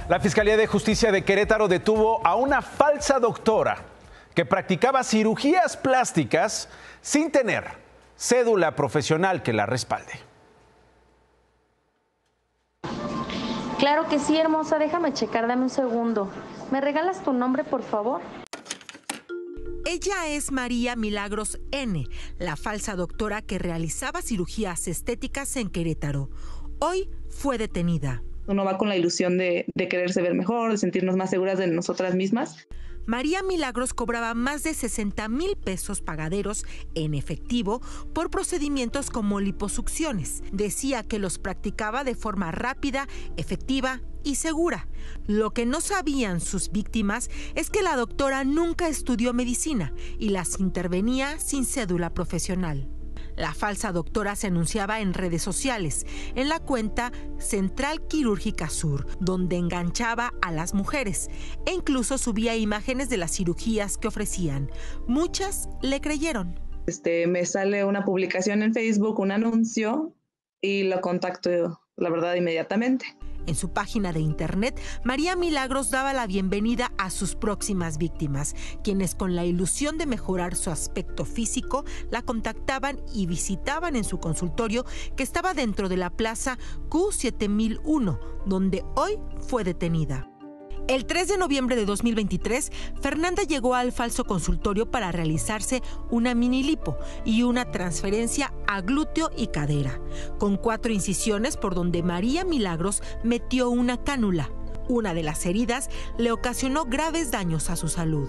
La Fiscalía de Justicia de Querétaro detuvo a una falsa doctora que practicaba cirugías plásticas sin tener cédula profesional que la respalde. Claro que sí, hermosa. Déjame checar, dame un segundo. ¿Me regalas tu nombre, por favor? Ella es María Milagros N., la falsa doctora que realizaba cirugías estéticas en Querétaro. Hoy fue detenida. Uno va con la ilusión de quererse ver mejor, de sentirnos más seguras de nosotras mismas. María Milagros cobraba más de 60,000 pesos pagaderos en efectivo por procedimientos como liposucciones. Decía que los practicaba de forma rápida, efectiva y segura. Lo que no sabían sus víctimas es que la doctora nunca estudió medicina y las intervenía sin cédula profesional. La falsa doctora se anunciaba en redes sociales, en la cuenta Central Quirúrgica Sur, donde enganchaba a las mujeres e incluso subía imágenes de las cirugías que ofrecían. Muchas le creyeron. Me sale una publicación en Facebook, un anuncio, y lo contacto, la verdad, inmediatamente. En su página de internet, María Milagros daba la bienvenida a sus próximas víctimas, quienes con la ilusión de mejorar su aspecto físico, la contactaban y visitaban en su consultorio que estaba dentro de la plaza Q7001, donde hoy fue detenida. El 3 de noviembre de 2023, Fernanda llegó al falso consultorio para realizarse una mini lipo y una transferencia a glúteo y cadera, con 4 incisiones por donde María Milagros metió una cánula. Una de las heridas le ocasionó graves daños a su salud.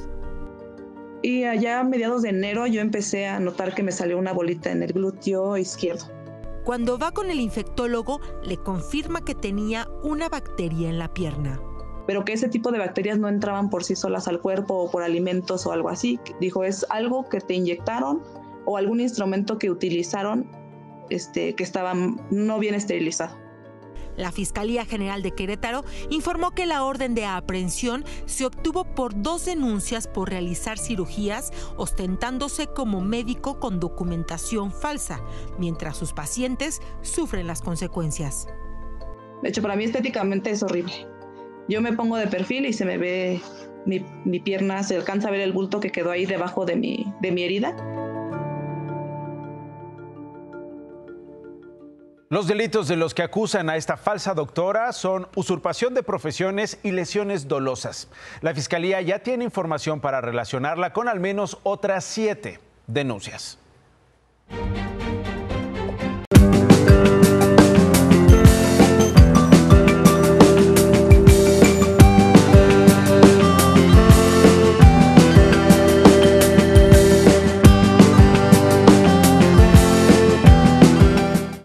Y allá a mediados de enero yo empecé a notar que me salió una bolita en el glúteo izquierdo. Cuando va con el infectólogo, le confirma que tenía una bacteria en la pierna. Pero que ese tipo de bacterias no entraban por sí solas al cuerpo o por alimentos o algo así. Dijo, es algo que te inyectaron o algún instrumento que utilizaron que estaba no bien esterilizado. La Fiscalía General de Querétaro informó que la orden de aprehensión se obtuvo por 2 denuncias por realizar cirugías ostentándose como médico con documentación falsa, mientras sus pacientes sufren las consecuencias. De hecho, para mí estéticamente es horrible. Yo me pongo de perfil y se me ve mi pierna, se alcanza a ver el bulto que quedó ahí debajo de mi herida. Los delitos de los que acusan a esta falsa doctora son usurpación de profesiones y lesiones dolosas. La Fiscalía ya tiene información para relacionarla con al menos otras 7 denuncias.